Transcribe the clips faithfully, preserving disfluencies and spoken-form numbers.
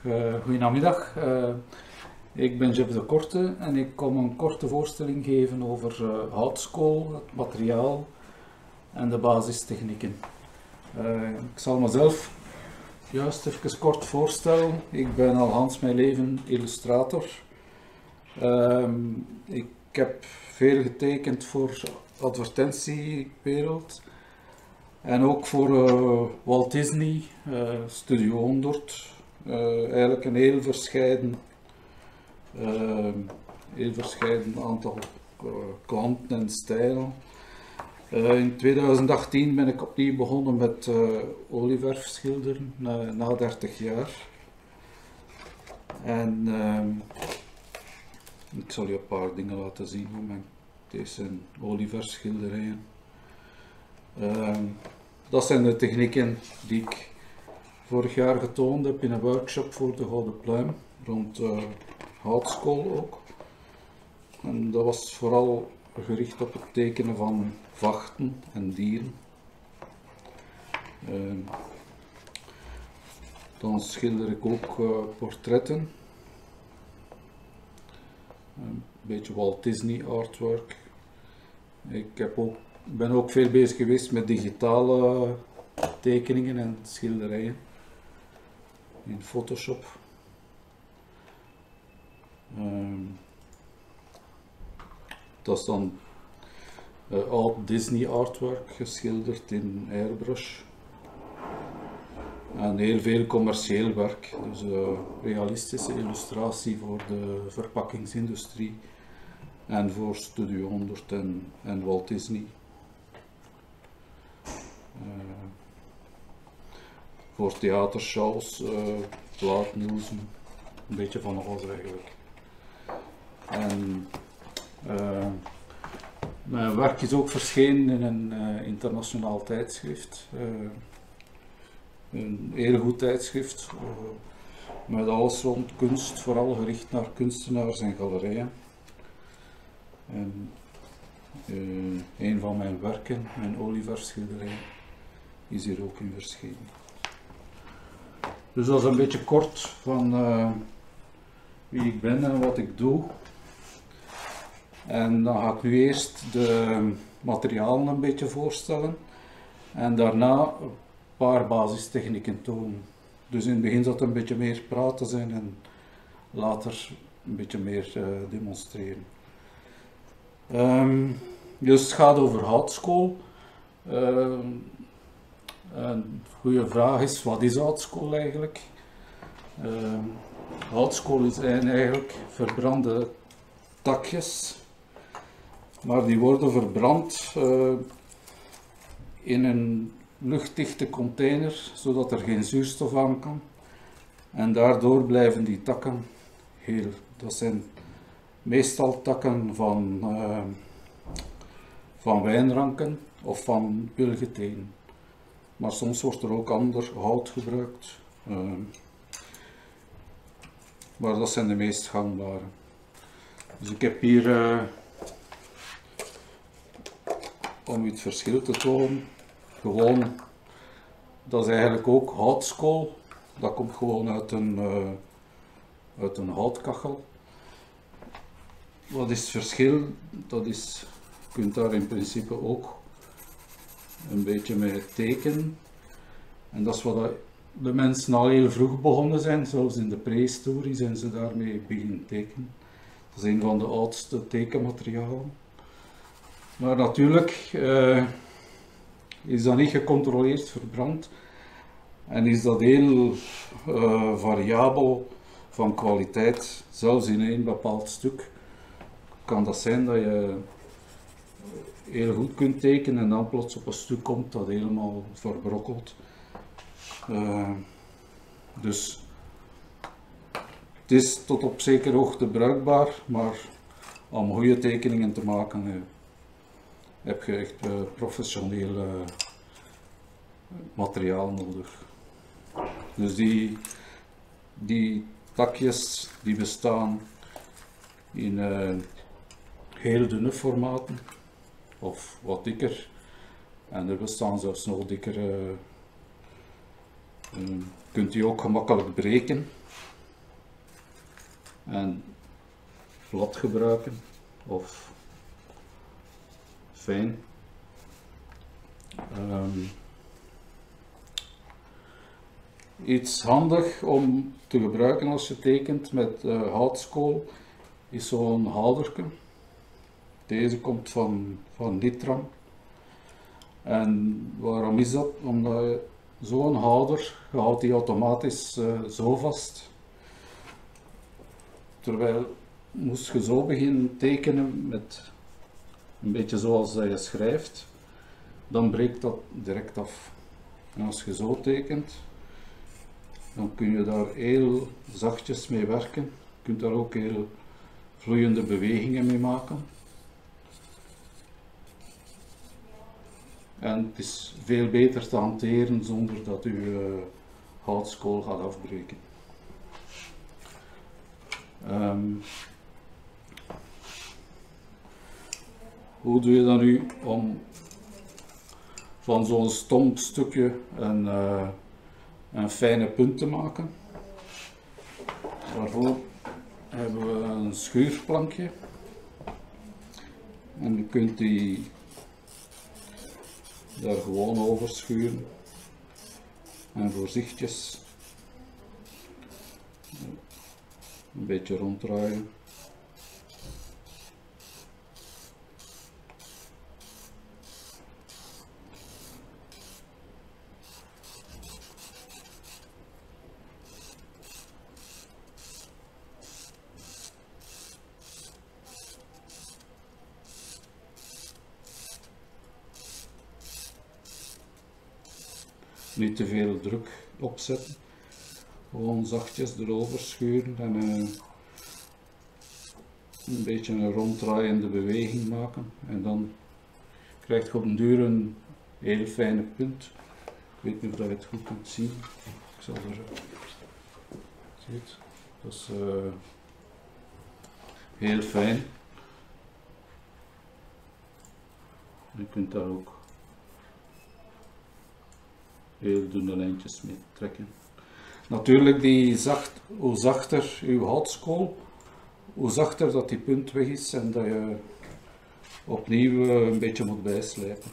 Uh, goedenamiddag, uh, ik ben Jeff de Korte en ik kom een korte voorstelling geven over uh, houtskool, het materiaal en de basistechnieken. Uh, ik zal mezelf juist even kort voorstellen. Ik ben al Hans mijn leven illustrator. Uh, ik heb veel getekend voor de advertentiewereld en ook voor uh, Walt Disney, uh, Studio honderd. Uh, eigenlijk een heel verscheiden, uh, heel verscheiden aantal uh, klanten en stijlen. Uh, in twintig achttien ben ik opnieuw begonnen met uh, olieverf schilderen, na, na dertig jaar. En uh, ik zal je een paar dingen laten zien. Moment. Deze zijn olieverf schilderijen. Uh, dat zijn de technieken die ik vorig jaar getoond heb in een workshop voor de Gouden Pluim, rond uh, houtskool ook. En dat was vooral gericht op het tekenen van vachten en dieren. Uh, dan schilder ik ook uh, portretten. Een beetje Walt Disney artwork. Ik heb ook, ben ook veel bezig geweest met digitale tekeningen en schilderijen in Photoshop. Um, dat is dan uh, oud Disney artwork geschilderd in airbrush. En heel veel commercieel werk, dus uh, realistische illustratie voor de verpakkingsindustrie en voor Studio honderd en, en Walt Disney. Uh, voor theatershows, uh, plaatnieuwsen, een beetje van alles eigenlijk. En uh, mijn werk is ook verschenen in een uh, internationaal tijdschrift, uh, een heel goed tijdschrift, uh, met alles rond kunst, vooral gericht naar kunstenaars en galerijen. En uh, een van mijn werken, mijn olieverfschilderij, is hier ook in verschenen. Dus dat is een beetje kort van uh, wie ik ben en wat ik doe. En dan ga ik nu eerst de materialen een beetje voorstellen en daarna een paar basistechnieken tonen. Dus in het begin zal het een beetje meer praten zijn en later een beetje meer uh, demonstreren. Um, dus het gaat over houtskool. Uh, Een goede vraag is, wat is houtskool eigenlijk? Uh, houtskool zijn eigenlijk verbrande takjes, maar die worden verbrand uh, in een luchtdichte container, zodat er geen zuurstof aan kan. En daardoor blijven die takken heel. Dat zijn meestal takken van, uh, van wijnranken of van wilgetenen. Maar soms wordt er ook ander hout gebruikt. Uh, maar dat zijn de meest gangbare. Dus ik heb hier, uh, om u het verschil te tonen, gewoon, dat is eigenlijk ook houtskool. Dat komt gewoon uit een, uh, uit een houtkachel. Wat is het verschil? Dat is, je kunt daar in principe ook een beetje mee tekenen. En dat is wat de mensen al heel vroeg begonnen zijn, zelfs in de prehistorie zijn ze daarmee beginnen tekenen. Dat is een van de oudste tekenmaterialen. Maar natuurlijk uh, is dat niet gecontroleerd verbrand en is dat heel uh, variabel van kwaliteit. Zelfs in één bepaald stuk kan dat zijn dat je heel goed kunt tekenen en dan plots op een stuk komt dat helemaal verbrokkelt. Uh, dus het is tot op zekere hoogte bruikbaar, maar om goede tekeningen te maken uh, heb je echt uh, professioneel uh, materiaal nodig. Dus die, die takjes die bestaan in uh, heel dunne formaten of wat dikker, en er bestaan zelfs nog dikkere. Uh, kunt u ook gemakkelijk breken. en plat gebruiken of fijn. Um, iets handig om te gebruiken als je tekent met uh, houtskool is zo'n houderke. Deze komt van, van Nitram. En waarom is dat? Omdat je zo'n houder, je houdt die automatisch uh, zo vast. Terwijl moest je zo beginnen tekenen met een beetje zoals je schrijft, dan breekt dat direct af. En als je zo tekent, dan kun je daar heel zachtjes mee werken. Je kunt daar ook heel vloeiende bewegingen mee maken. En het is veel beter te hanteren zonder dat je uh, houtskool gaat afbreken. Um, hoe doe je dat nu om van zo'n stomp stukje een, uh, een fijne punt te maken? Daarvoor hebben we een schuurplankje en je kunt die daar gewoon over schuren en voorzichtig een beetje ronddraaien. Niet te veel druk opzetten, gewoon zachtjes erover schuren en uh, een beetje een ronddraaiende beweging maken en dan krijg je op den duur een heel fijne punt. Ik weet niet of je het goed kunt zien. Ik zal er, ziet, dat is uh, heel fijn. Je kunt daar ook heel dunne lijntjes mee trekken. Natuurlijk, die zacht, hoe zachter uw houtskool, hoe zachter dat die punt weg is en dat je opnieuw een beetje moet bijslijpen.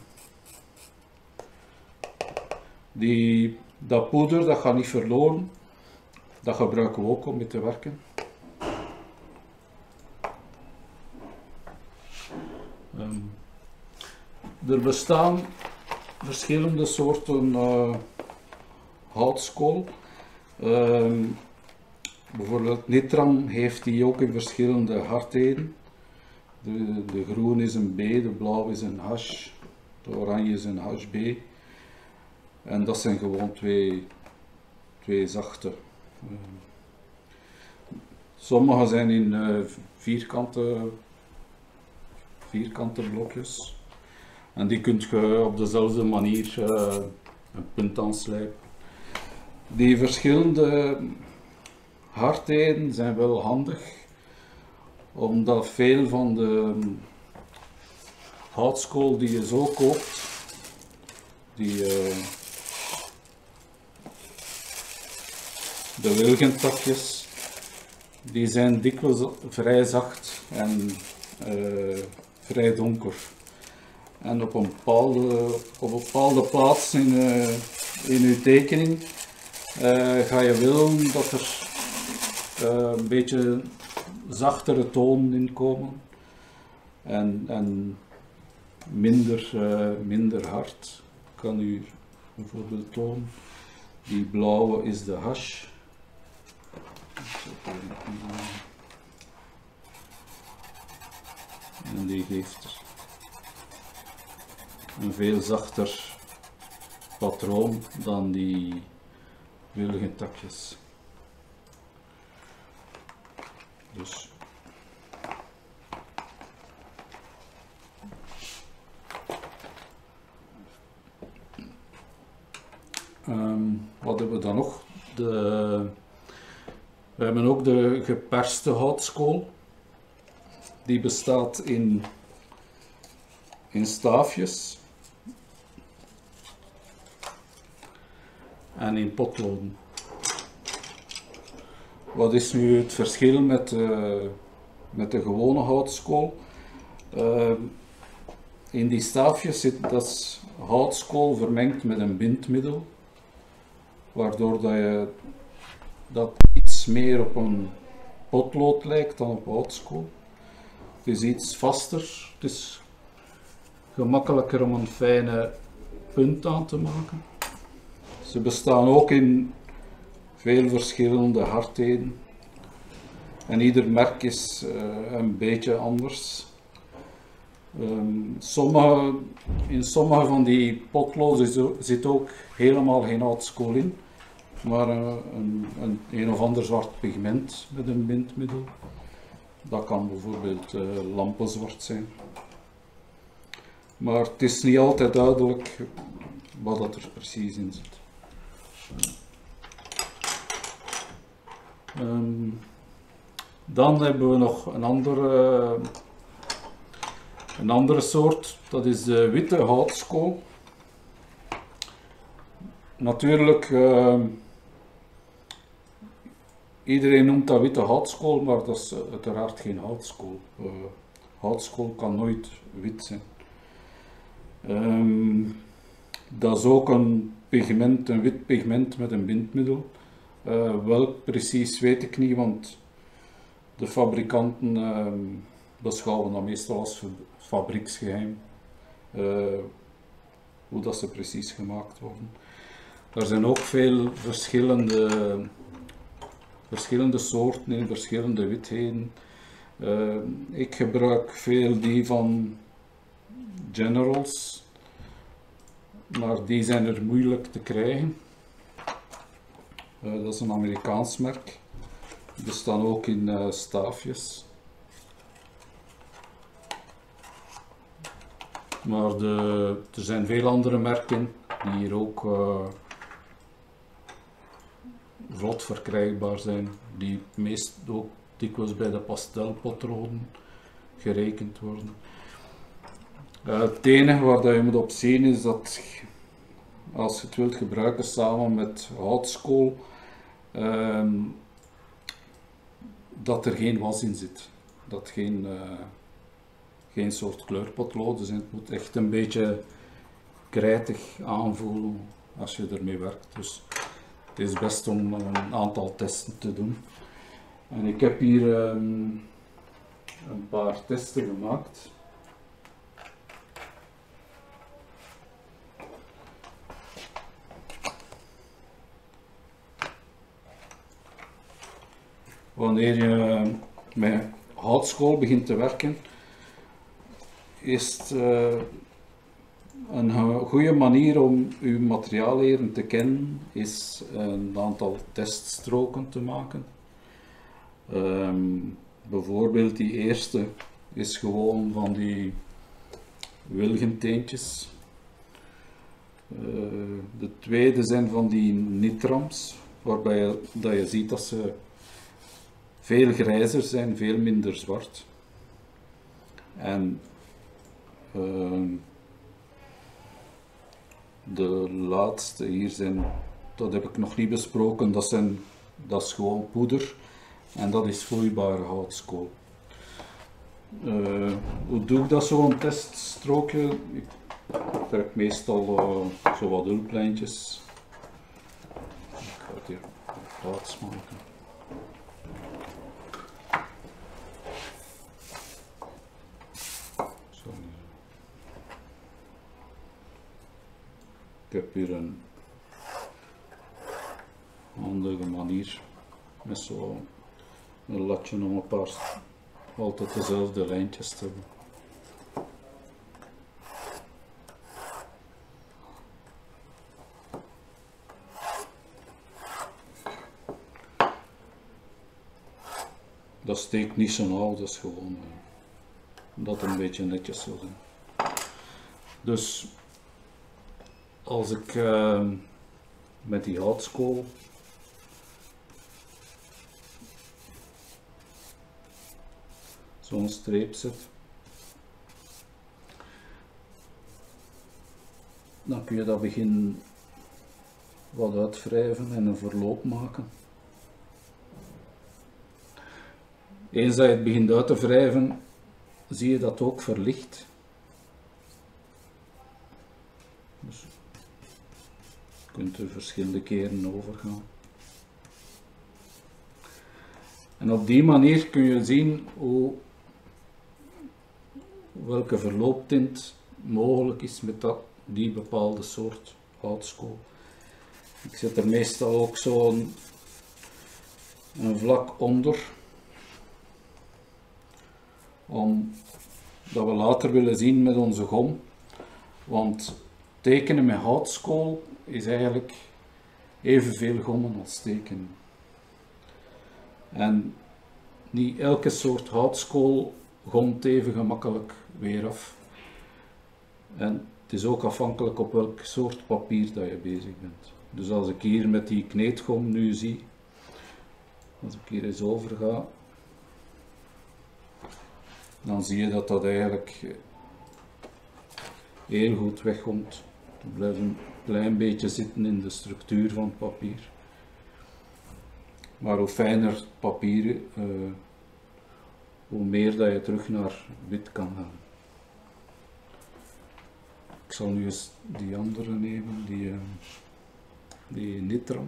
Die, dat poeder dat gaat niet verloren, dat gebruiken we ook om mee te werken. Um, er bestaan verschillende soorten uh, houtskool. Um, bijvoorbeeld Nitram heeft die ook in verschillende hardheden. De, de groen is een B, de blauw is een H, de oranje is een H B. En dat zijn gewoon twee, twee zachte. Um, sommige zijn in uh, vierkante, vierkante blokjes. En die kun je op dezelfde manier uh, een punt aanslijpen. Die verschillende hardheden zijn wel handig, omdat veel van de houtskool die je zo koopt, die uh, de wilgentakjes, die zijn dikwijls vrij zacht en uh, vrij donker. En op een bepaalde, op een bepaalde plaats in, uh, in uw tekening uh, ga je willen dat er uh, een beetje zachtere tonen in komen en, en minder, uh, minder hard. Ik kan u bijvoorbeeld tonen, die blauwe is de hash. En die geeft een veel zachter patroon dan die willige takjes. Dus um, wat hebben we dan nog? De, we hebben ook de geperste houtskool. Die bestaat in, in staafjes en in potloden. Wat is nu het verschil met, uh, met de gewone houtskool? Uh, in die staafjes zit dat is houtskool vermengd met een bindmiddel, waardoor dat je dat iets meer op een potlood lijkt dan op houtskool. Het is iets vaster, het is gemakkelijker om een fijne punt aan te maken. Ze bestaan ook in veel verschillende hardheden en ieder merk is uh, een beetje anders. Um, sommige, in sommige van die potloden zit ook helemaal geen houtskool in, maar uh, een, een, een of ander zwart pigment met een bindmiddel. Dat kan bijvoorbeeld uh, lampenzwart zijn. Maar het is niet altijd duidelijk wat dat er precies in zit. Um, dan hebben we nog een andere, een andere soort, dat is de witte houtskool. Natuurlijk, uh, iedereen noemt dat witte houtskool, maar dat is uiteraard geen houtskool. Uh, houtskool kan nooit wit zijn. Um, dat is ook een pigment, een wit pigment met een bindmiddel. Uh, welk precies weet ik niet, want de fabrikanten uh, beschouwen dat meestal als fabrieksgeheim, uh, hoe dat ze precies gemaakt worden. Er zijn ook veel verschillende, verschillende soorten in verschillende witheden. Uh, ik gebruik veel die van Generals, maar die zijn er moeilijk te krijgen. Uh, dat is een Amerikaans merk. Die bestaan ook in uh, staafjes. Maar de, er zijn veel andere merken die hier ook uh, vlot verkrijgbaar zijn. Die meest ook dikwijls bij de pastelpotroden gerekend worden. Uh, het enige waar dat je moet op zien is dat als je het wilt gebruiken samen met houtskool, uh, dat er geen was in zit. Dat geen, uh, geen soort kleurpotloden zijn. Het moet echt een beetje krijtig aanvoelen als je ermee werkt. Dus het is best om een aantal testen te doen. En ik heb hier um, een paar testen gemaakt. Wanneer je met houtskool begint te werken, is het uh, een goede manier om je materiaal leren te kennen, is een aantal teststroken te maken. Um, bijvoorbeeld die eerste is gewoon van die wilgenteentjes. Uh, de tweede zijn van die nitrams, waarbij je, dat je ziet dat ze veel grijzer zijn, veel minder zwart. En uh, de laatste hier zijn, dat heb ik nog niet besproken, dat, zijn, dat is gewoon poeder en dat is vloeibare houtskool. Uh, hoe doe ik dat zo'n teststrookje? Ik trek meestal uh, zo wat hulplijntjes. Ik ga het hier plaats maken. Ik heb hier een handige manier met zo'n latje om een paar altijd dezelfde lijntjes te hebben. Dat steekt niet zo nauw, dat is gewoon uh, dat het een beetje netjes zou zijn. Dus als ik uh, met die houtskool zo'n streep zet, dan kun je dat beginnen wat uitwrijven en een verloop maken. Eens dat je het begint uit te wrijven, zie je dat het ook verlicht. Dus je kunt er verschillende keren overgaan. En op die manier kun je zien hoe, welke verlooptint mogelijk is met dat, die bepaalde soort houtskool. Ik zet er meestal ook zo'n een vlak onder, omdat we later willen zien met onze gom, want tekenen met houtskool is eigenlijk evenveel gommen als tekenen. En niet elke soort houtskool gomt even gemakkelijk weer af. En het is ook afhankelijk op welk soort papier dat je bezig bent. Dus als ik hier met die kneedgom nu zie, als ik hier eens over ga, dan zie je dat dat eigenlijk heel goed wegkomt. Het blijft een klein beetje zitten in de structuur van het papier. Maar hoe fijner het papier, uh, hoe meer dat je terug naar wit kan gaan. Ik zal nu eens die andere nemen, die, uh, die Nitram.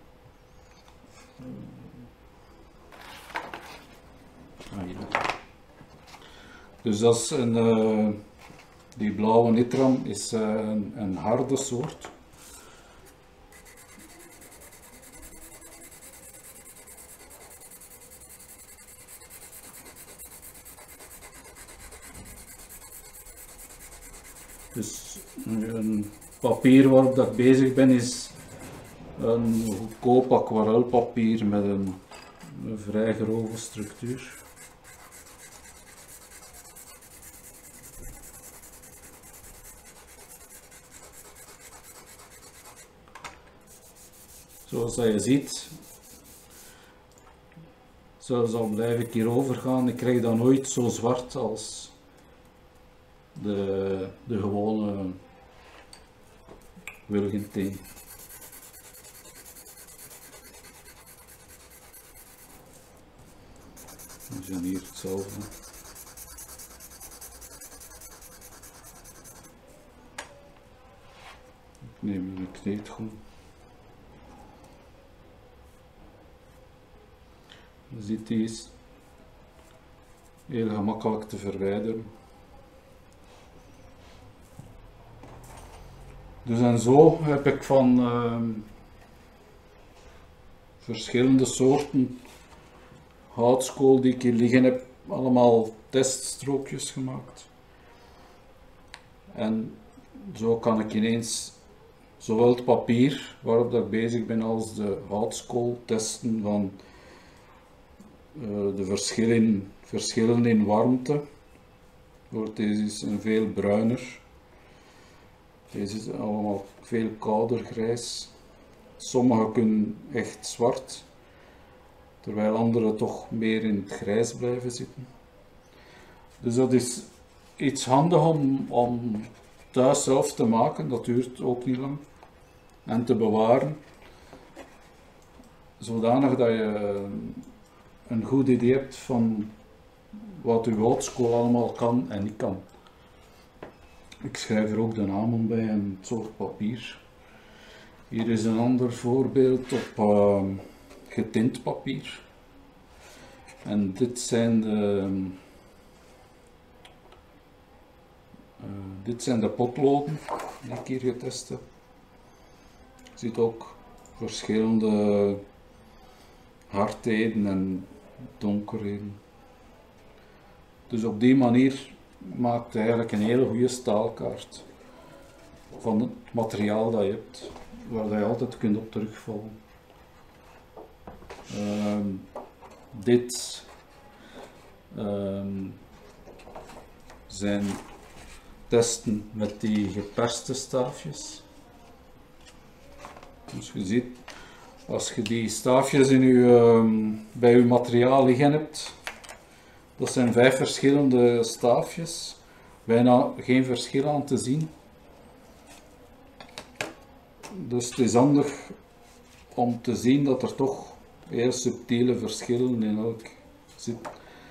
Uh, ah, hier. Dus dat is een, uh, die blauwe Nitram is uh, een, een harde soort. Dus een papier waarop dat ik bezig ben is een goedkoop aquarelpapier met een, een vrij grove structuur. Zoals dat je ziet, zelfs al blijf ik hier overgaan, ik krijg dat nooit zo zwart als de, de gewone wilgenteen. We zijn hier hetzelfde. Ik neem een kneedgom. Je ziet, die is heel gemakkelijk te verwijderen. Dus en zo heb ik van uh, verschillende soorten houtskool die ik hier liggen heb, allemaal teststrookjes gemaakt. En zo kan ik ineens zowel het papier waarop dat ik bezig ben als de houtskool testen van uh, de verschillen, verschillen in warmte. Deze is een veel bruiner. Deze is allemaal veel kouder grijs. Sommige kunnen echt zwart, terwijl andere toch meer in het grijs blijven zitten. Dus dat is iets handig om, om thuis zelf te maken, dat duurt ook niet lang. En te bewaren, zodanig dat je een goed idee hebt van wat uw houtskool allemaal kan en niet kan. Ik schrijf er ook de namen bij en het soort papier. Hier is een ander voorbeeld op uh, getint papier. En dit zijn de, uh, dit zijn de potloden die ik hier getest heb. Je ziet ook verschillende hardheden en donkerheden. Dus op die manier maakt het eigenlijk een hele goede staalkaart van het materiaal dat je hebt, waar je altijd kunt op terugvallen. Um, dit um, zijn testen met die geperste staafjes. Dus je ziet, als je die staafjes in uw, um, bij je materiaal liggen hebt, dat zijn vijf verschillende staafjes, bijna geen verschil aan te zien. Dus het is handig om te zien dat er toch heel subtiele verschillen in elk zitten.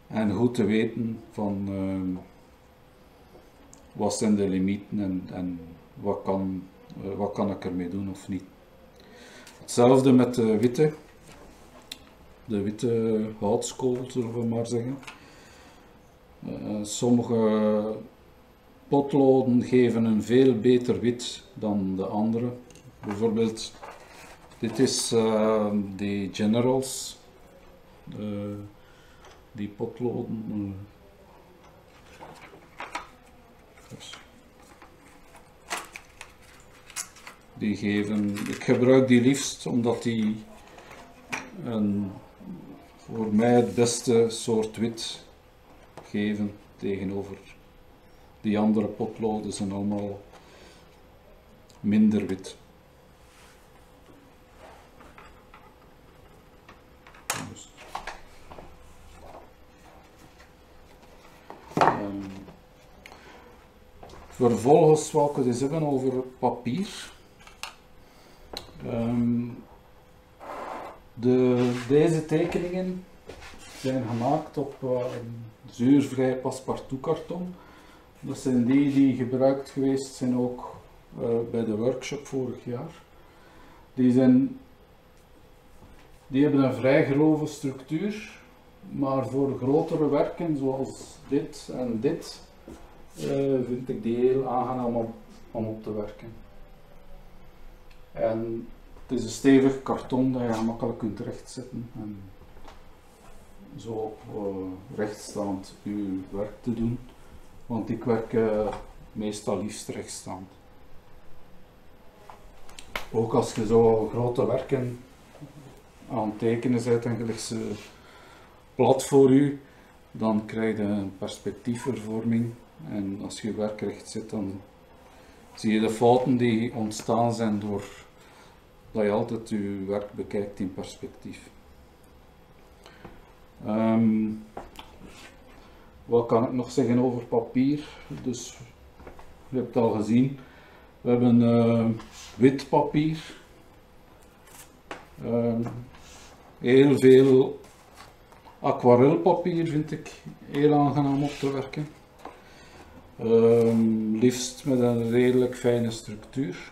En goed te weten van uh, wat zijn de limieten en, en wat, kan, uh, wat kan ik ermee doen of niet. Hetzelfde met de witte, de witte houtskool zullen we maar zeggen. Uh, sommige potloden geven een veel beter wit dan de andere. Bijvoorbeeld, dit is uh, die Generals, uh, die potloden. Uh, die geven, ik gebruik die liefst omdat die een, voor mij het beste soort wit geven tegenover die andere potloden zijn allemaal minder wit. Dus. Um, vervolgens wou ik het eens hebben over papier. Um, de, deze tekeningen zijn gemaakt op uh, zuurvrij passepartout karton. Dat zijn die die gebruikt geweest zijn ook uh, bij de workshop vorig jaar. Die, zijn, die hebben een vrij grove structuur, maar voor grotere werken zoals dit en dit uh, vind ik die heel aangenaam om, om op te werken. En het is een stevig karton dat je gemakkelijk kunt rechtzetten en zo op uh, rechtstaand je werk te doen. Want ik werk uh, meestal liefst rechtstaand. Ook als je zo grote werken aan het tekenen bent en je legt ze plat voor u, dan krijg je een perspectiefvervorming. En als je je werk recht zet, dan zie je de fouten die ontstaan zijn door dat je altijd je werk bekijkt in perspectief. Um, Wat kan ik nog zeggen over papier? Dus, je hebt het al gezien, we hebben uh, wit papier, uh, heel veel aquarelpapier vind ik heel aangenaam op te werken, uh, liefst met een redelijk fijne structuur.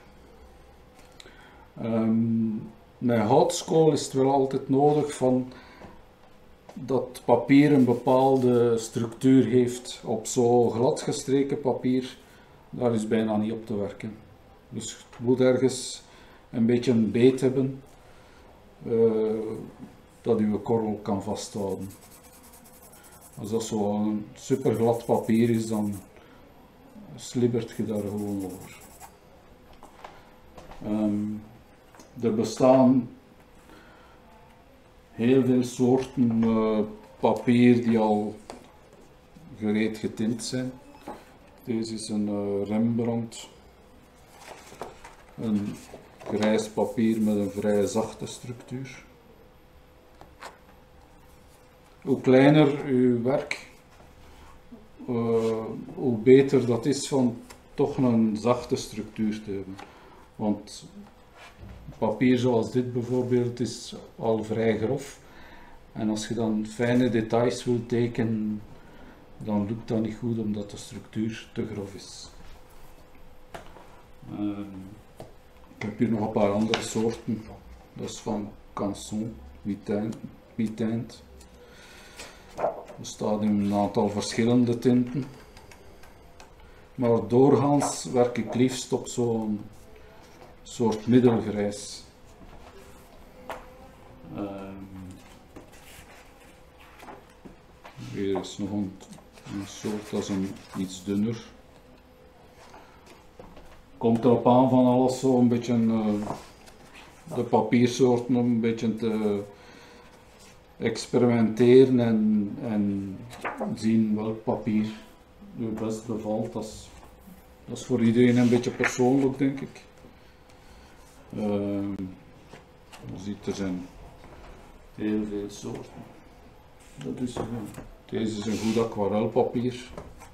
Um, met houtskool is het wel altijd nodig van dat papier een bepaalde structuur heeft. Op zo glad gestreken papier, daar is bijna niet op te werken. Dus het moet ergens een beetje een beet hebben uh, dat uw korrel kan vasthouden. Als dat zo'n super glad papier is, dan slibbert je daar gewoon over. Um, er bestaan heel veel soorten uh, papier die al gereed getint zijn. Deze is een uh, Rembrandt, een grijs papier met een vrij zachte structuur. Hoe kleiner uw werk, uh, hoe beter dat is van toch een zachte structuur te hebben. Want papier zoals dit bijvoorbeeld is al vrij grof. En als je dan fijne details wilt tekenen, dan lukt dat niet goed omdat de structuur te grof is. Uh, ik heb hier nog een paar andere soorten. Dat is van Canson, Mitaint. Er staat in een aantal verschillende tinten. Maar doorgaans werk ik liefst op zo'n soort middelgrijs. Um, hier is nog een, een soort, dat is een iets dunner. Komt erop aan van alles zo een beetje uh, de papiersoorten een beetje te experimenteren en, en zien welk papier u best bevalt. Dat is, dat is voor iedereen een beetje persoonlijk, denk ik. Uh, je ziet, er zijn heel veel soorten. Dat is, uh, deze is een goed aquarelpapier.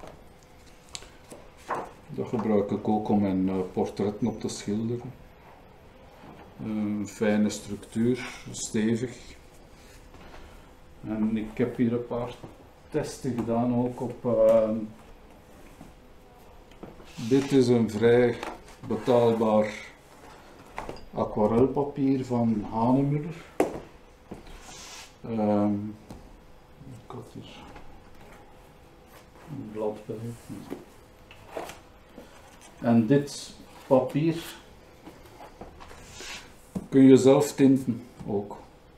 Dat gebruik ik ook om mijn uh, portretten op te schilderen. Een uh, fijne structuur, stevig. En ik heb hier een paar testen gedaan ook op. Uh, dit is een vrij betaalbaar aquarelpapier van Hanemuller. Um, ik had hier een blad bij. En dit papier kun je zelf tinten ook.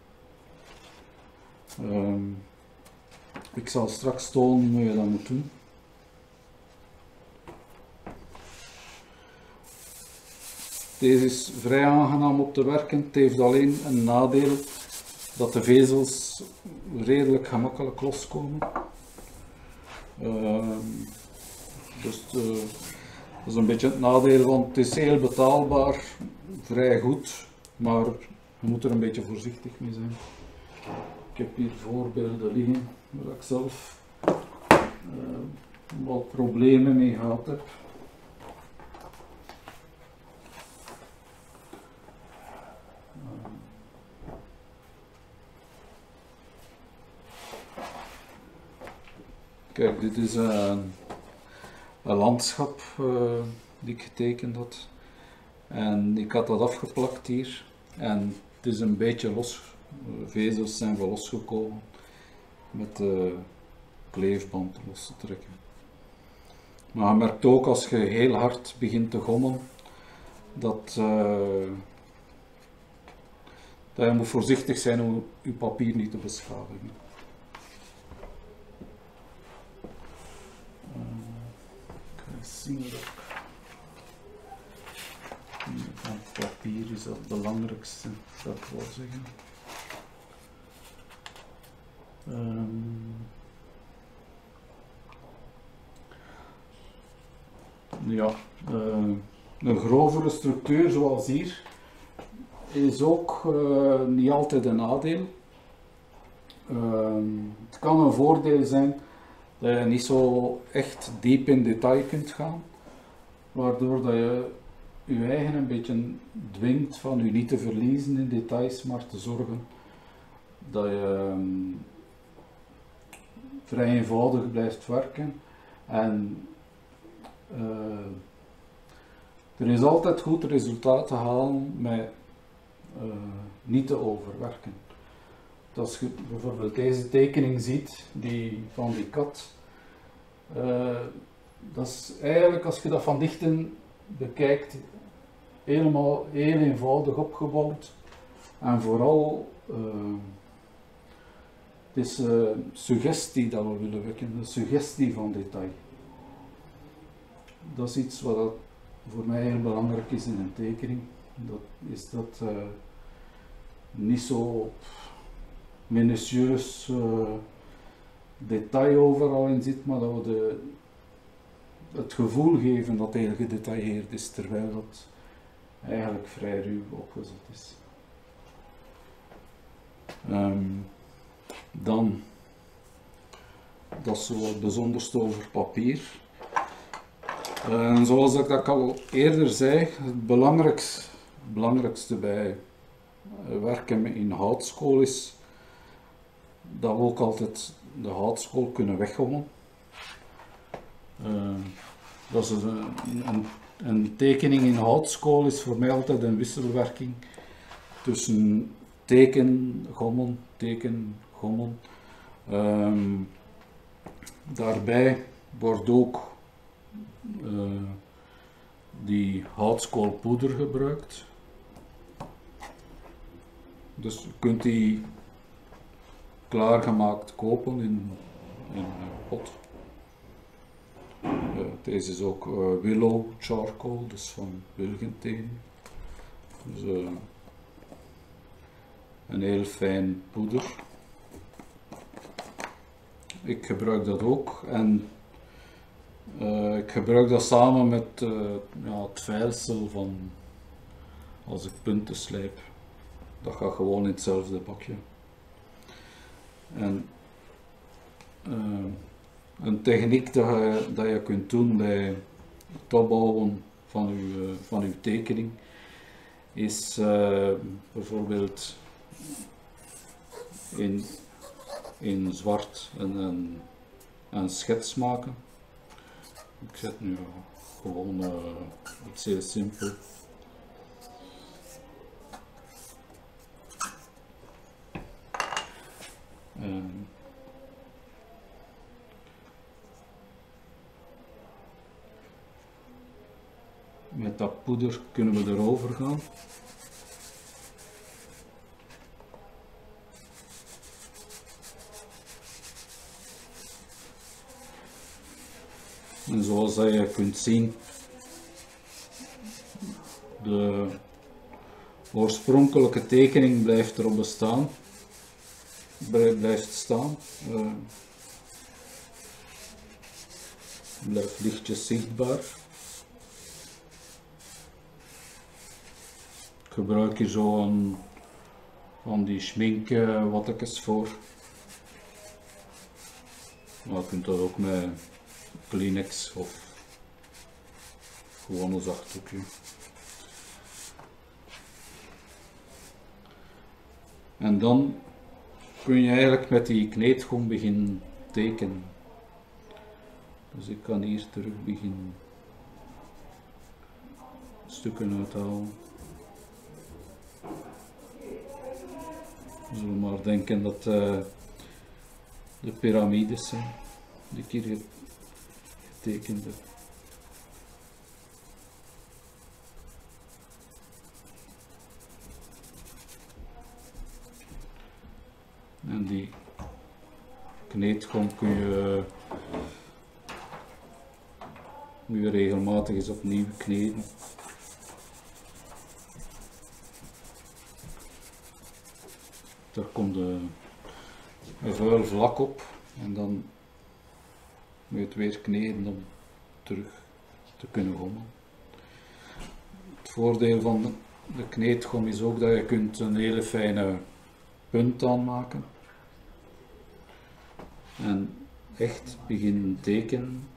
Um, ik zal straks tonen hoe je dat moet doen. Deze is vrij aangenaam op te werken. Het heeft alleen een nadeel dat de vezels redelijk gemakkelijk loskomen. Uh, dus uh, dat is een beetje het nadeel, want het is heel betaalbaar, vrij goed, maar je moet er een beetje voorzichtig mee zijn. Ik heb hier voorbeelden liggen waar ik zelf uh, wat problemen mee gehad heb. Kijk, dit is een, een landschap uh, die ik getekend had. En ik had dat afgeplakt hier. En het is een beetje los. De vezels zijn wel losgekomen. Met de kleefband los te trekken. Maar je merkt ook als je heel hard begint te gommen. Dat, uh, dat je moet voorzichtig zijn om je papier niet te beschadigen. Zien we ook. Van papier is dat het belangrijkste, zou ik wel zeggen. Um, ja, uh, een grovere structuur zoals hier is ook uh, niet altijd een nadeel. Uh, het kan een voordeel zijn dat je niet zo echt diep in detail kunt gaan, waardoor dat je je eigen een beetje dwingt van je niet te verliezen in details, maar te zorgen dat je um, vrij eenvoudig blijft werken. En uh, er is altijd goed resultaat te halen met uh, niet te overwerken. Als je bijvoorbeeld deze tekening ziet, die van die kat, uh, dat is eigenlijk, als je dat van dichten bekijkt, helemaal heel eenvoudig opgebouwd. En vooral, uh, het is uh, suggestie dat we willen wekken, de suggestie van detail. Dat is iets wat voor mij heel belangrijk is in een tekening. Dat is dat uh, niet zo minutieus uh, detail overal in zit, maar dat we de, het gevoel geven dat heel gedetailleerd is, terwijl dat eigenlijk vrij ruw opgezet is. Um, dan, dat is zo het bijzonderste over papier. Uh, zoals ik dat al eerder zei, het belangrijkste, belangrijkste bij werken in houtskool is dat we ook altijd de houtskool kunnen weggommen. Uh, dat is een, een, een tekening in houtskool is voor mij altijd een wisselwerking tussen teken, gommen, teken, gommen. Um, daarbij wordt ook uh, die houtskoolpoeder gebruikt. Dus je kunt die klaargemaakt kopen in, in een pot. Uh, deze is ook uh, willow charcoal, dus van wilgenteen. Dus uh, een heel fijn poeder. Ik gebruik dat ook en uh, ik gebruik dat samen met uh, ja, het veilsel van als ik punten slijp. Dat gaat gewoon in hetzelfde bakje. En uh, een techniek dat je, dat je kunt doen bij het opbouwen van uw, uh, van uw tekening is uh, bijvoorbeeld in, in zwart een, een een schets maken. Ik zet nu gewoon uh, iets heel simpel. Um, met dat poeder kunnen we erover gaan. En zoals je kunt zien, de oorspronkelijke tekening blijft erop bestaan, blijft staan, uh, blijft lichtjes zichtbaar. Ik gebruik hier zo een, van die schmink uh, wattekes voor, maar je kunt dat ook met Kleenex of gewoon een zacht doekje. En dan kun je eigenlijk met die kneedgom beginnen tekenen. Dus ik kan hier terug beginnen stukken uithalen. We zullen maar denken dat uh, de piramides zijn die ik hier getekend heb. En die kneedgom kun je, moet je regelmatig eens opnieuw kneden. Daar komt een vuil vlak op en dan moet je het weer kneden om terug te kunnen gommen. Het voordeel van de, de kneedgom is ook dat je kunt een hele fijne punt aanmaken. En echt beginnen tekenen.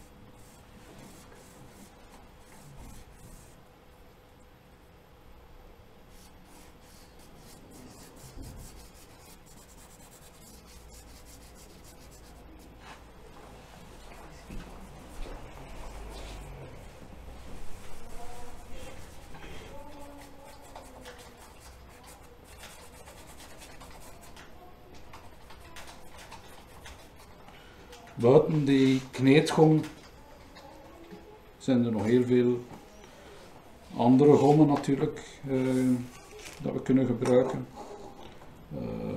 Buiten die kneedgom zijn er nog heel veel andere gommen natuurlijk uh, dat we kunnen gebruiken. Uh,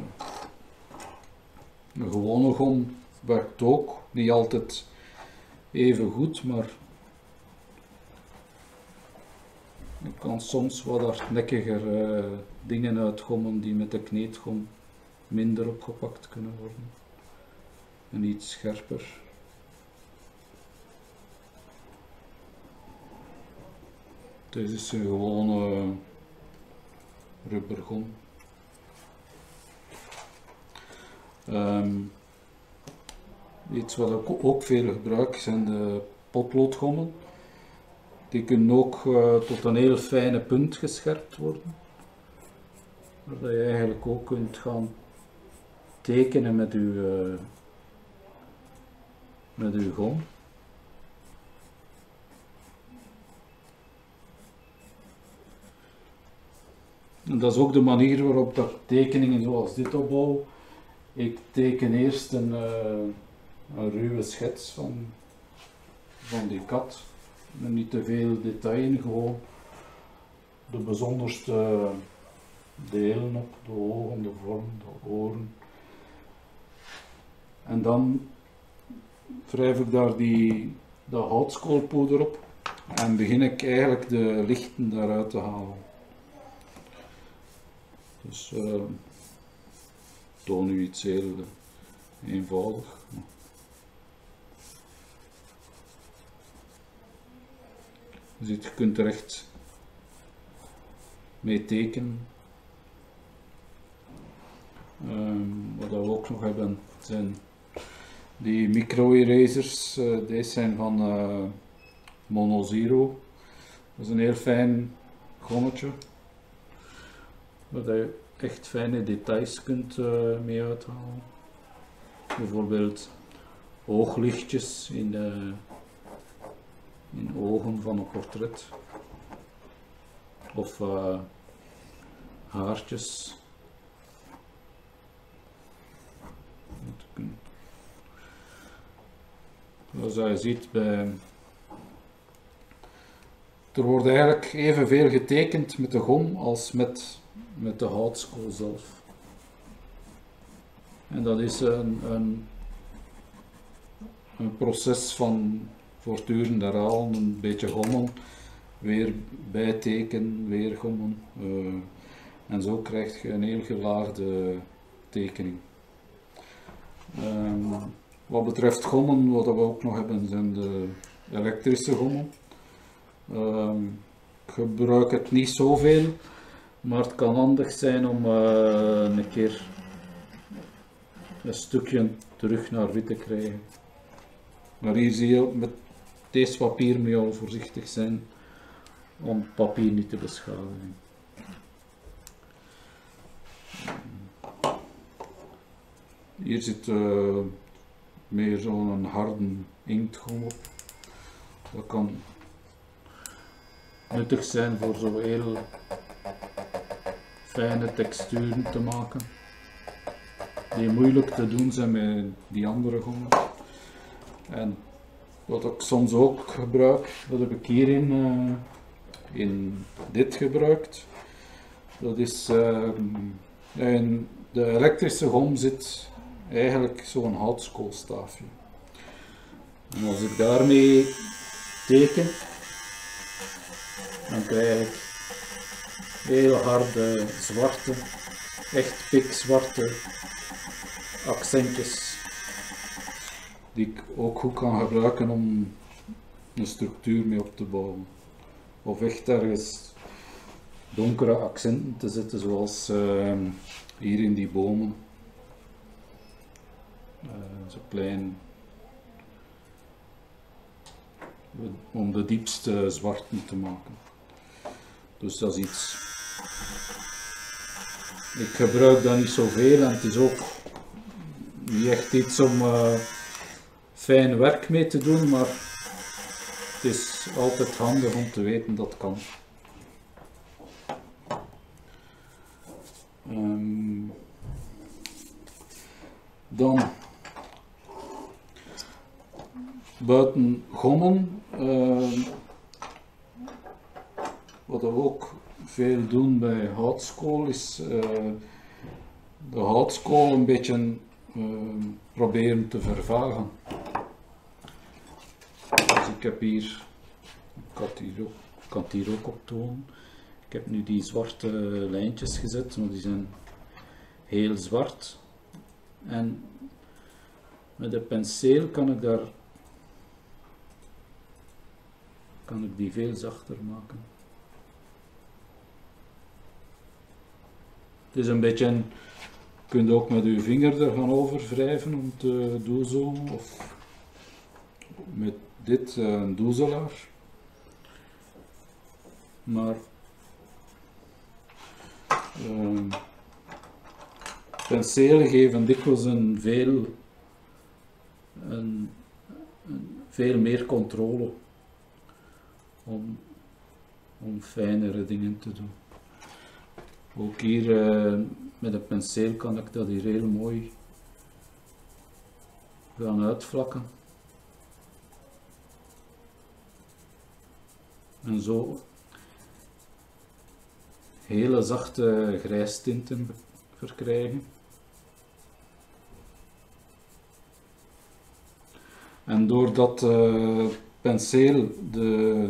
een gewone gom werkt ook, niet altijd even goed, maar je kan soms wat hardnekkiger uh, dingen uitgommen die met de kneedgom minder opgepakt kunnen worden. En iets scherper. Deze is een gewone rubbergom. Um, iets wat ik ook veel gebruik zijn de potloodgommen. Die kunnen ook uh, tot een heel fijne punt gescherpt worden. Waar je eigenlijk ook kunt gaan tekenen met uw uh, met uw gom. En dat is ook de manier waarop dat tekeningen zoals dit opbouw. Ik teken eerst een, uh, een ruwe schets van, van die kat. En niet te veel detail in, gewoon de bijzonderste delen op, de ogen, de vorm, de oren. En dan wrijf ik daar die, dat houtskoolpoeder op en begin ik eigenlijk de lichten daaruit te halen. Dus uh, ik toon nu iets heel eenvoudig. Je ziet, je kunt er echt mee tekenen. Um, wat we ook nog hebben zijn die micro-erasers. Uh, deze zijn van uh, Monozero. Dat is een heel fijn gommetje, waar je echt fijne details kunt uh, mee uithalen. Bijvoorbeeld ooglichtjes in de in ogen van een portret. Of uh, haartjes. Zoals je ziet bij... Er wordt eigenlijk evenveel getekend met de gom als met, met de houtskool zelf. En dat is een, een, een proces van voortdurend herhalen, een beetje gommen, weer bijtekenen, weer gommen. Uh, en zo krijg je een heel gelaagde tekening. Um, wat betreft gommen, wat we ook nog hebben, zijn de elektrische gommen. Um, ik gebruik het niet zoveel, maar het kan handig zijn om uh, een keer een stukje terug naar wit te krijgen. Maar hier zie je, met deze papier moet je al voorzichtig zijn om het papier niet te beschadigen. Hier zit uh, meer zo'n harde inktgom op. Dat kan nuttig zijn voor zo heel fijne texturen te maken, die moeilijk te doen zijn met die andere gommen. En wat ik soms ook gebruik, dat heb ik hierin uh, in dit gebruikt. Dat is uh, in de elektrische gom zit eigenlijk zo'n houtskoolstaafje. En als ik daarmee teken, dan krijg ik heel harde zwarte, echt pikzwarte accentjes die ik ook goed kan gebruiken om een structuur mee op te bouwen. Of echt ergens donkere accenten te zetten, zoals uh, hier in die bomen. Uh, zo klein, om de diepste zwarten te maken. Dus dat is iets. Ik gebruik dat niet zoveel en het is ook niet echt iets om uh, fijn werk mee te doen, maar het is altijd handig om te weten dat het kan. Um, dan buiten gommen, uh, wat we ook veel doen bij houtskool is uh, de houtskool een beetje uh, proberen te vervagen. Dus ik heb hier, ik kan het hier ook, ik kan het hier ook op tonen. Ik heb nu die zwarte lijntjes gezet, maar die zijn heel zwart. En met de penseel kan ik daar kan ik die veel zachter maken. Het is een beetje, je kunt ook met uw vinger er gaan over wrijven om te doezelen, of met dit een doezelaar. Maar uh, penselen geven dikwijls een veel, een, een veel meer controle om, om fijnere dingen te doen. Ook hier uh, met een penseel kan ik dat hier heel mooi gaan uitvlakken. En zo hele zachte grijstinten verkrijgen. En doordat uh, penseel de,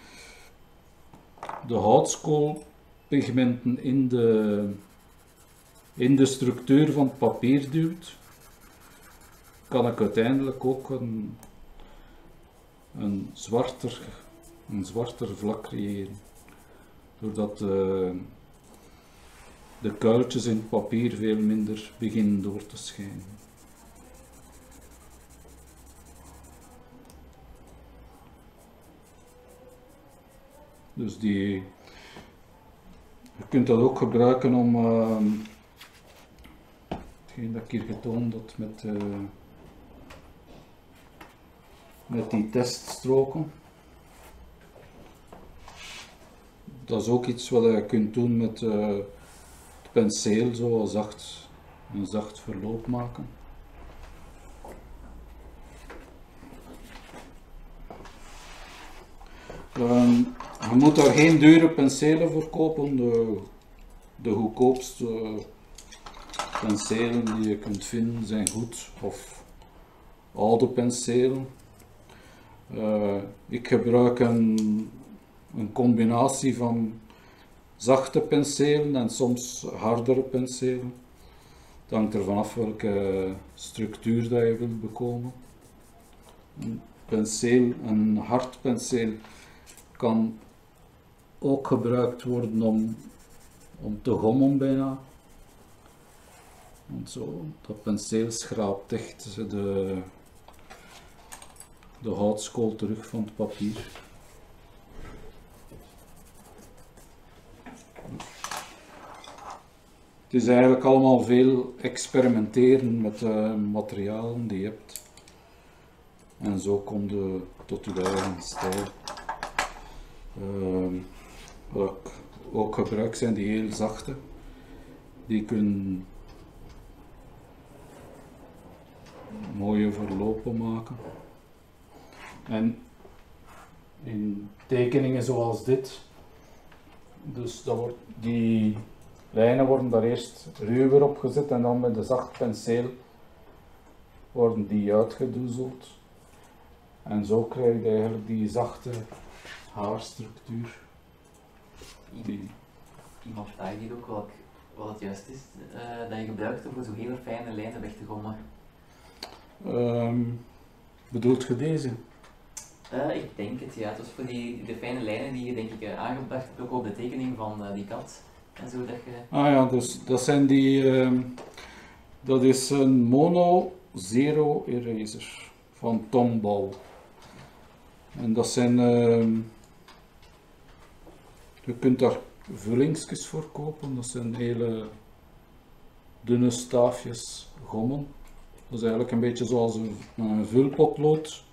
de houtskoolpigmenten in de, in de structuur van het papier duwt, kan ik uiteindelijk ook een, een, zwarter, een zwarter vlak creëren. Doordat uh, de kuiltjes in het papier veel minder beginnen door te schijnen. Dus die, je kunt dat ook gebruiken om, uh, hetgeen dat ik hier getoond had met uh, met die teststroken. Dat is ook iets wat je kunt doen met uh, het penseel, zo zacht, een zacht verloop maken. Um, je moet daar geen dure penselen voor kopen. De, de goedkoopste penselen die je kunt vinden zijn goed, of oude penselen. Uh, ik gebruik een, een combinatie van zachte penselen en soms hardere penselen. Het hangt ervan af welke structuur dat je wilt bekomen. Een penseel, een hard penseel kan ook gebruikt worden om, om te gommen bijna. Want zo, dat penseel schraapt echt de, de houtskool terug van het papier. Het is eigenlijk allemaal veel experimenteren met de materialen die je hebt. En zo kom je tot je eigen stijl. Uh, wat ik ook gebruik zijn die heel zachte. Die kunnen mooie verlopen maken. En in tekeningen zoals dit, dus dat wordt, die lijnen worden daar eerst ruwer op gezet en dan met een zacht penseel worden die uitgedoezeld. En zo krijg je eigenlijk die zachte haarstructuur. Die... Iemand vraagt hier ook wat, wat het juist is uh, dat je gebruikt om zo hele fijne lijnen weg te gommen. Um, bedoelt je deze? Uh, ik denk het, ja. Het was voor die, de fijne lijnen die je denk ik uh, aangebracht hebt, ook op de tekening van uh, die kat. En zo dat je... Ah ja, dus dat zijn die... Uh, dat is een Mono Zero Eraser van Tombow. En dat zijn... Uh, je kunt daar vullingsjes voor kopen. Dat zijn hele dunne staafjes gommen. Dat is eigenlijk een beetje zoals een, een vulpotlood.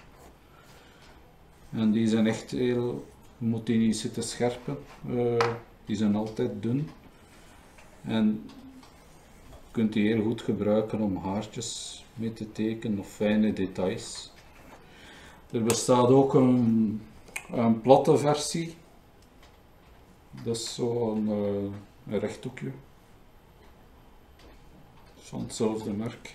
En die zijn echt heel... Je moet die niet zitten scherpen. Uh, die zijn altijd dun. En je kunt die heel goed gebruiken om haartjes mee te tekenen of fijne details. Er bestaat ook een, een platte versie. Dat is zo'n uh, een rechthoekje. Van hetzelfde merk.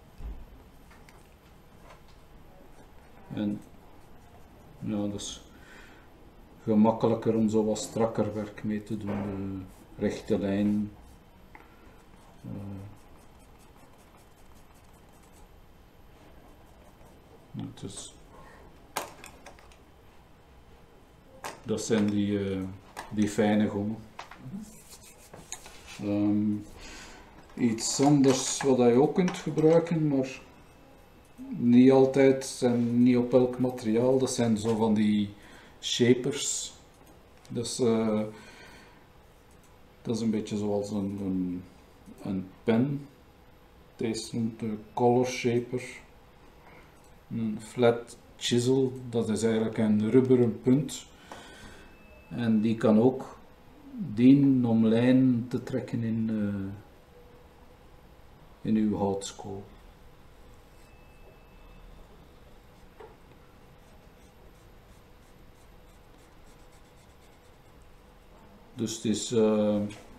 En ja, dat is gemakkelijker om zo wat strakker werk mee te doen. De rechte lijn. Uh, het is, dat zijn die, uh, die fijne gommen. Um, iets anders wat je ook kunt gebruiken, maar niet altijd en niet op elk materiaal, dat zijn zo van die shapers. Dus, uh, dat is een beetje zoals een, een, een pen. Deze noemt de color shaper. Een flat chisel, dat is eigenlijk een rubberen punt. En die kan ook dienen om lijnen te trekken in, uh, in uw houtskool. Dus het is, uh,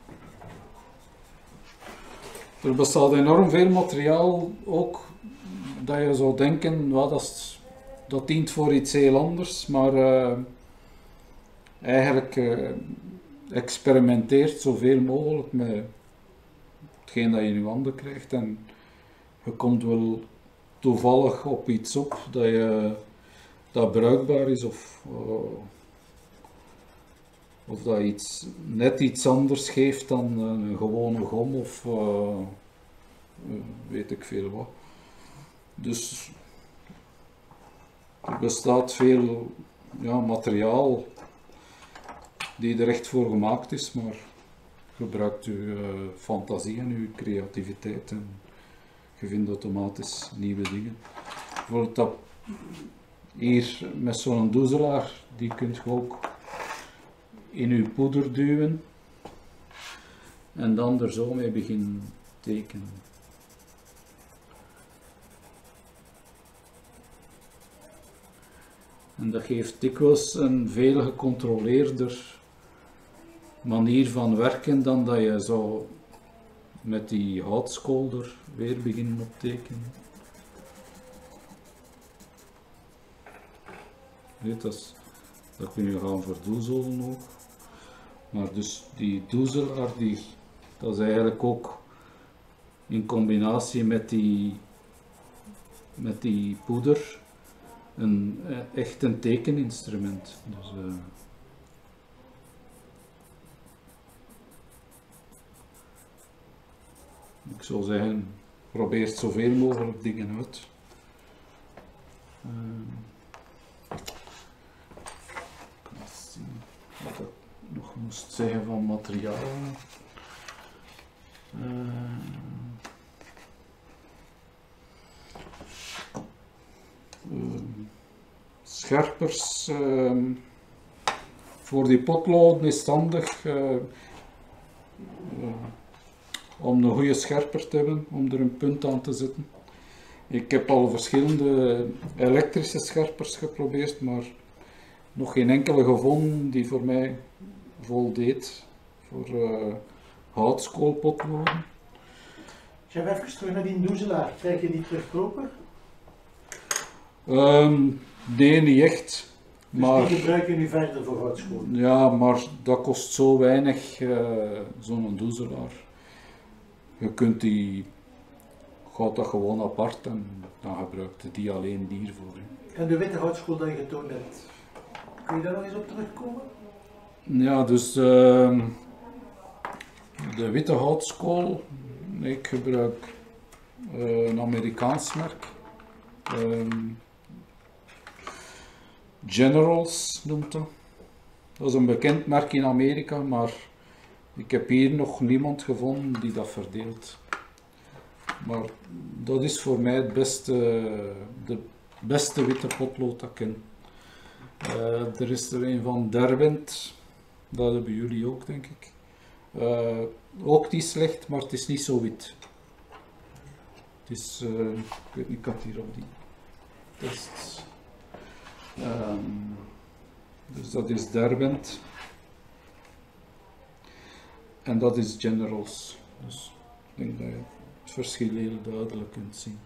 er bestaat enorm veel materiaal ook dat je zou denken, well, dat, is, dat dient voor iets heel anders, maar uh, eigenlijk uh, experimenteert zoveel mogelijk met hetgeen dat je in je handen krijgt en je komt wel toevallig op iets op dat, je, dat bruikbaar is of uh, Of dat iets, net iets anders geeft dan een gewone gom of uh, weet ik veel wat. Dus er bestaat veel ja, materiaal die er echt voor gemaakt is, maar gebruikt uw uh, fantasie en uw creativiteit en je vindt automatisch nieuwe dingen. Bijvoorbeeld dat hier met zo'n doezelaar, die kunt je ook in uw poeder duwen en dan er zo mee beginnen tekenen. En dat geeft dikwijls een veel gecontroleerder manier van werken dan dat je zou met die houtskool er weer beginnen op tekenen. Weet, dat, is, dat kun je gaan verdoezelen ook. Maar dus die doezelaar, die, dat is eigenlijk ook in combinatie met die, met die poeder een, echt een tekeninstrument. Dus, uh, ik zou zeggen, probeer zoveel mogelijk dingen uit. Uh, Wat ik nog moest zeggen van materiaal. Uh, uh, scherpers uh, voor die potloden is het handig uh, uh, om een goede scherper te hebben, om er een punt aan te zetten. Ik heb al verschillende elektrische scherpers geprobeerd, maar nog geen enkele gevonden die voor mij voldeed voor uh, houtskoolpotloden. Ik ga even terug naar die doezelaar. Krijg je die terug koper? Um, nee, niet echt. Dus maar, die gebruik je nu verder voor houtskool? Ja, maar dat kost zo weinig, uh, zo'n doezelaar. Je kunt die, gaat dat gewoon apart en dan gebruikt je die alleen hiervoor. En de witte houtskool dat je getoond hebt, kun je daar nog eens op terugkomen? Ja, dus uh, de witte houtskool, ik gebruik uh, een Amerikaans merk. Um, Generals noemt dat. Dat is een bekend merk in Amerika, maar ik heb hier nog niemand gevonden die dat verdeelt. Maar dat is voor mij het beste, de beste witte potlood dat ik ken. Uh, er is er een van Derwent, dat hebben jullie ook denk ik. Uh, ook niet slecht, maar het is niet zo wit. Het is, uh, ik weet niet, ik had hier op die test. Um, dus dat is Derwent. En dat is Generals. Dus ik denk dat je het verschil heel duidelijk kunt zien.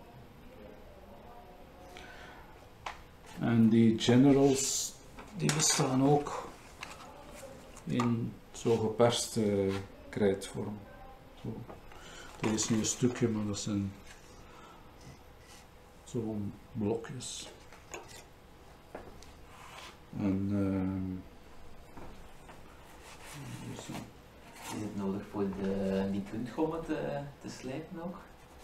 En die Generals, die bestaan ook in zo geperste krijtvorm. Zo. Dit is nu een stukje, maar dat zijn zo'n blokjes. En uh, is het nodig voor de, die puntgommen te, te slijpen ook?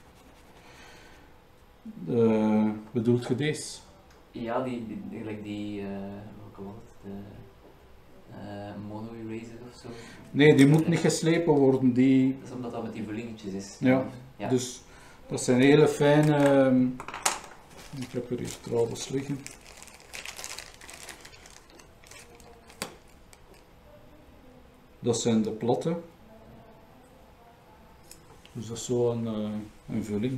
Uh, bedoelt je deze? Ja, die, die, die, die uh, welke was het? De uh, mono eraser of zo? Nee, die moet niet geslepen worden. Die... Dat is omdat dat met die verlingetjes is. Ja, ja, dus dat zijn hele fijne... Um, ik heb er hier trouwens liggen. Dat zijn de platte. Dus dat is zo een, uh, een vulling.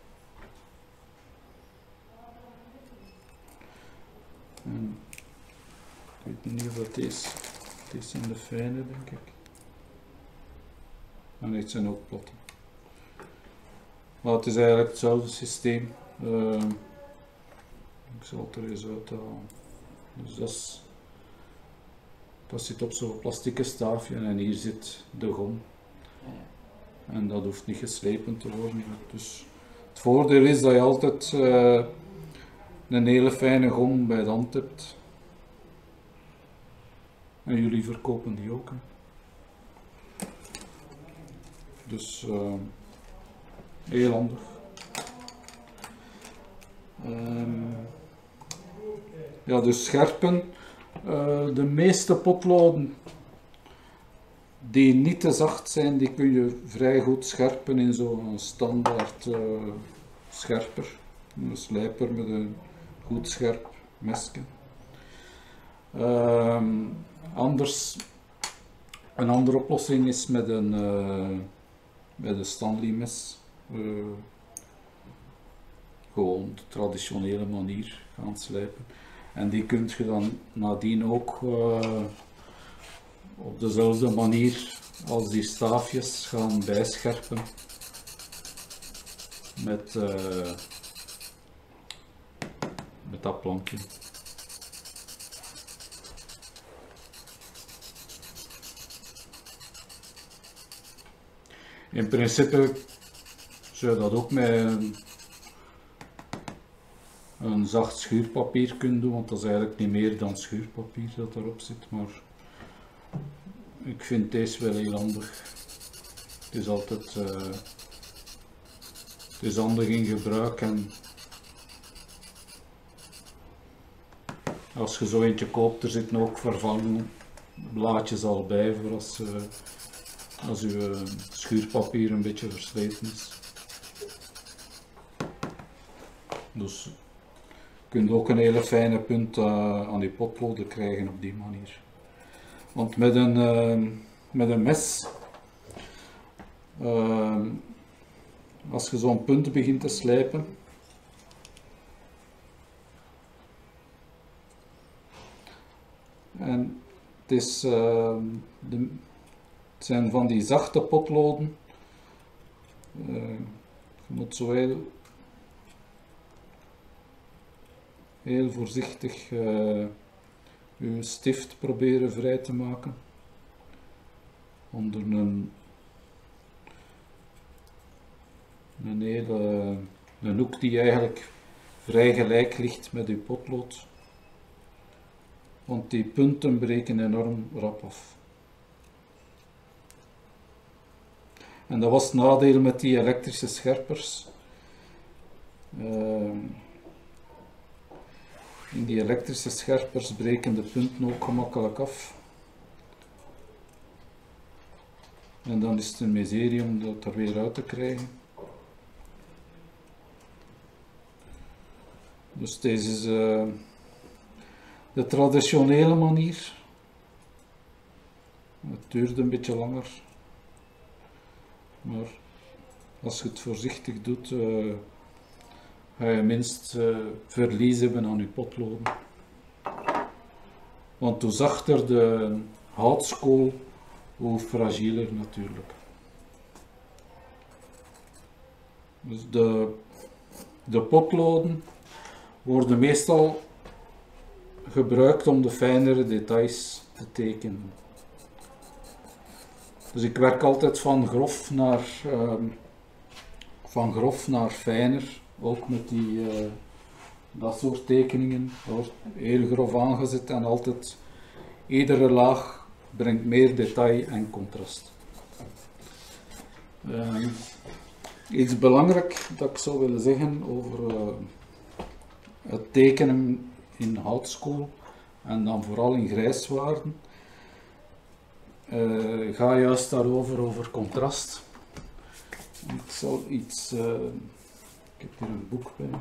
En ik weet niet of dat deze, deze zijn de fijne denk ik. En dit zijn ook platte. Maar het is eigenlijk hetzelfde systeem. Uh, ik zal het er eens uithalen. Dus dat is... Dat zit op zo'n plastieke staafje en hier zit de gom. En dat hoeft niet geslepen te worden. Dus het voordeel is dat je altijd uh, een hele fijne gom bij de hand hebt. En jullie verkopen die ook. Hè. Dus uh, heel handig. Um, ja, dus scherpen. Uh, de meeste potloden die niet te zacht zijn, die kun je vrij goed scherpen in zo'n standaard uh, scherper. Een slijper met een goed scherp mesje. Um, anders, een andere oplossing is met een, uh, met een Stanley mes. Uh, gewoon de traditionele manier gaan slijpen. En die kun je dan nadien ook uh, op dezelfde manier als die staafjes gaan bijscherpen met, uh, met dat plankje. In principe zou je dat ook met een, een zacht schuurpapier kunnen doen, want dat is eigenlijk niet meer dan schuurpapier dat erop zit, maar ik vind deze wel heel handig. Het is altijd uh, het is handig in gebruik en als je zo eentje koopt, er zitten ook vervangen blaadjes al bij voor als, uh, als je uh, schuurpapier een beetje versleten is. Dus je kunt ook een hele fijne punt uh, aan je potloden krijgen op die manier. Want met een, uh, met een mes, uh, als je zo'n punt begint te slijpen, en het, is, uh, de, het zijn van die zachte potloden, uh, je moet zo heel, heel voorzichtig uh, je stift proberen vrij te maken onder een, een hele een hoek die eigenlijk vrij gelijk ligt met je potlood, want die punten breken enorm rap af. En dat was het nadeel met die elektrische scherpers. Uh, In die elektrische scherpers breken de punten ook gemakkelijk af. En dan is het een miserie om dat er weer uit te krijgen. Dus deze is uh, de traditionele manier. Het duurt een beetje langer. Maar als je het voorzichtig doet, uh, ga je minst uh, verlies hebben aan je potloden. Want hoe zachter de houtskool, hoe fragieler natuurlijk. Dus de, de potloden worden meestal gebruikt om de fijnere details te tekenen. Dus ik werk altijd van grof naar, uh, van grof naar fijner. Ook met die, uh, dat soort tekeningen, wordt heel grof aangezet en altijd iedere laag brengt meer detail en contrast. Uh, iets belangrijk dat ik zou willen zeggen over uh, het tekenen in houtskool en dan vooral in grijswaarden. Uh, ga juist daarover, over contrast. Ik zal iets... Uh, Ik heb hier een boek bij.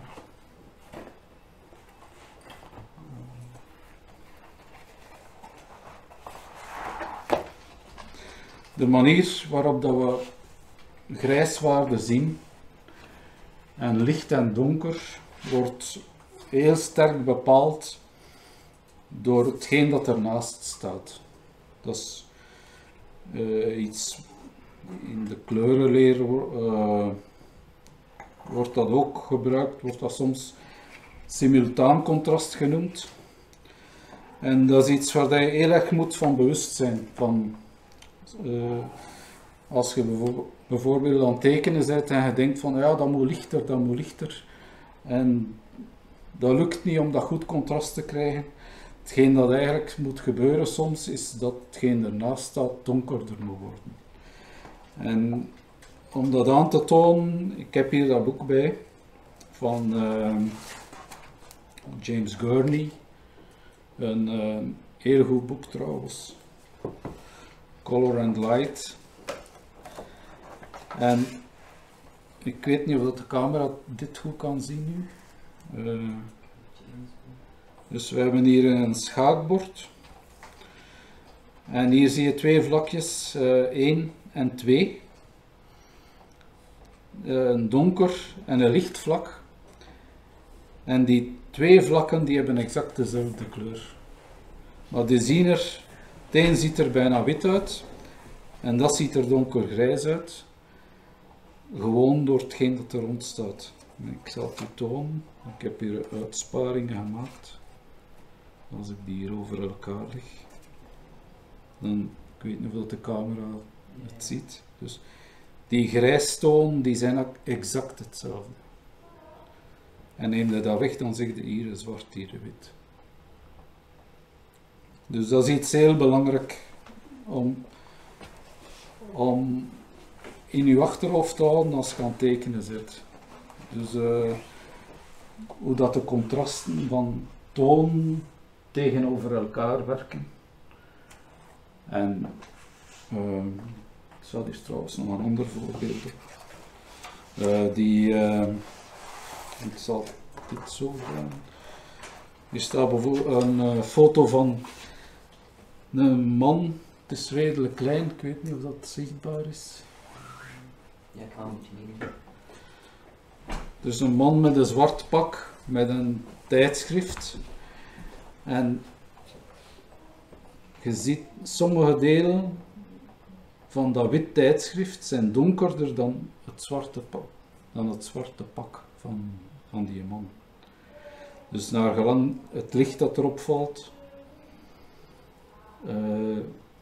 De manier waarop dat we grijswaarden zien en licht en donker wordt heel sterk bepaald door hetgeen dat ernaast staat. Dat is uh, iets in de kleurenleer uh, wordt dat ook gebruikt, wordt dat soms simultaan contrast genoemd. En dat is iets waar je heel erg moet van bewust zijn. Van, uh, als je bijvoorbeeld, bijvoorbeeld aan het tekenen bent en je denkt van ja, dat moet lichter, dat moet lichter. En dat lukt niet om dat goed contrast te krijgen. Hetgeen dat eigenlijk moet gebeuren soms, is dat hetgeen ernaast staat donkerder moet worden. En om dat aan te tonen, ik heb hier dat boek bij van uh, James Gurney, een uh, heel goed boek trouwens, Color and Light. En ik weet niet of dat de camera dit goed kan zien nu. Uh, Dus we hebben hier een schaakbord. En hier zie je twee vlakjes, uh, één en twee. Uh, een donker en een licht vlak. En die twee vlakken die hebben exact dezelfde kleur. Maar die zien er, het een ziet er bijna wit uit. En dat ziet er donkergrijs uit. Gewoon door hetgeen dat er rond staat. Ik zal het u tonen. Ik heb hier uitsparingen gemaakt. Als ik die hier over elkaar leg. Dan, ik weet niet of de camera het ziet. Dus die grijstoon die zijn exact hetzelfde. En neem je dat weg, dan zeg je hier zwart, hier wit. Dus dat is iets heel belangrijk om, om in je achterhoofd te houden als je aan het tekenen zit. Dus uh, hoe dat de contrasten van toon tegenover elkaar werken. En uh, ik zal hier trouwens nog een ander voorbeeld op. Uh, die, uh, ik zal dit zo doen. Hier staat bijvoorbeeld een uh, foto van een man. Het is redelijk klein, ik weet niet of dat zichtbaar is. Ja, ik kan het niet meer. Dus een man met een zwart pak, met een tijdschrift. En je ziet sommige delen van dat wit tijdschrift zijn donkerder dan het zwarte pak, dan het zwarte pak van, van die man. Dus naar gelang het licht dat erop valt, uh,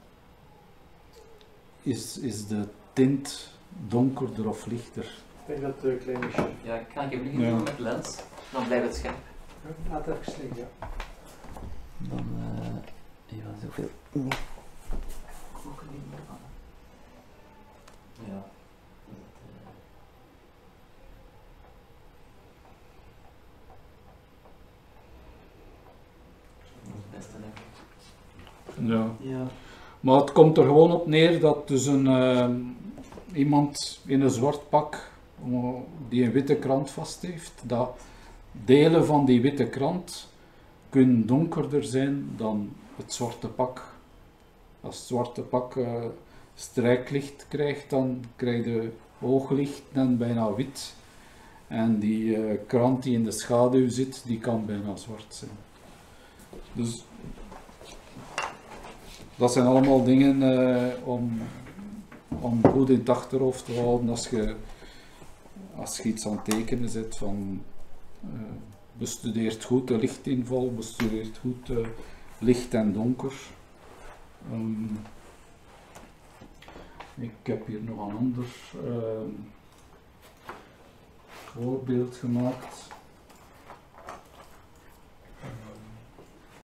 is, is de tint donkerder of lichter. Ik denk dat de kleine chef. Ja, ik kan ik even Ja. doen met lens, dan blijft het scherp. Laat even slikken, ja. Dan, uh, ja, zoveel. Ja. Dat is het beste, denk ik. Ja. Ja. Maar het komt er gewoon op neer dat dus een, uh, iemand in een zwart pak uh, die een witte krant vast heeft, dat delen van die witte krant kunnen donkerder zijn dan het zwarte pak. Als het zwarte pak uh, strijklicht krijgt, dan krijg je ooglicht en bijna wit. En die uh, krant die in de schaduw zit, die kan bijna zwart zijn. Dus dat zijn allemaal dingen uh, om, om goed in het achterhoofd te houden als je, als je iets aan het tekenen zit van uh, bestudeert goed de lichtinval, bestudeert goed uh, licht en donker. Um, ik heb hier nog een ander uh, voorbeeld gemaakt.